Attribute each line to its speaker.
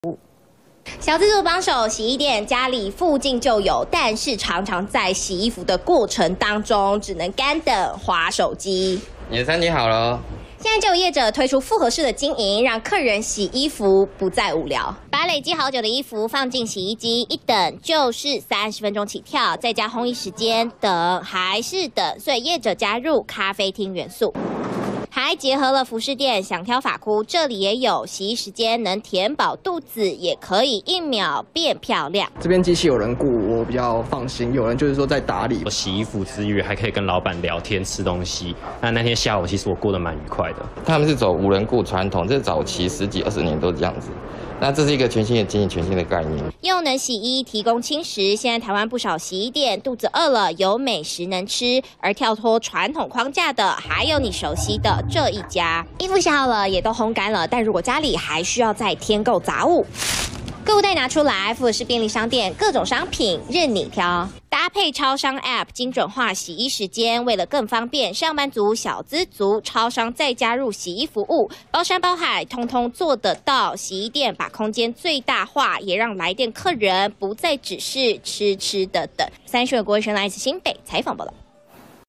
Speaker 1: 小资族帮手洗衣店家里附近就有，但是常常在洗衣服的过程当中，只能干等滑手机。
Speaker 2: 你的餐点好了哦。
Speaker 1: 现在就有业者推出复合式的经营，让客人洗衣服不再无聊。把累积好久的衣服放进洗衣机，一等就是30分钟起跳，再加烘衣时间，等还是等，所以业者加入咖啡厅元素。还结合了服饰店想挑发箍，这里也有洗衣时间能填饱肚子，也可以1秒变漂亮。
Speaker 3: 这边机器有人顾，我比较放心。有人就是说在打理，
Speaker 4: 洗衣服之余还可以跟老板聊天、吃东西。那天下午其实我过得蛮愉快的。
Speaker 2: 他们是走无人顾传统，这早期10几20年都这样子。那这是一个全新的经营、全新的概念。
Speaker 1: 又能洗衣，提供轻食。现在台湾不少洗衣店，肚子饿了有美食能吃，而跳脱传统框架的，还有你熟悉的这一家。衣服洗好了，也都烘干了，但如果家里还需要再添购杂物，购物袋拿出来，富士便利商店各种商品任你挑。搭配超商 App 精准化洗衣时间，为了更方便上班族、小资族，超商再加入洗衣服务，包山包海，通通做得到。洗衣店把空间最大化，也让来店客人不再只是吃的等。30位国卫生来自新北采访报道。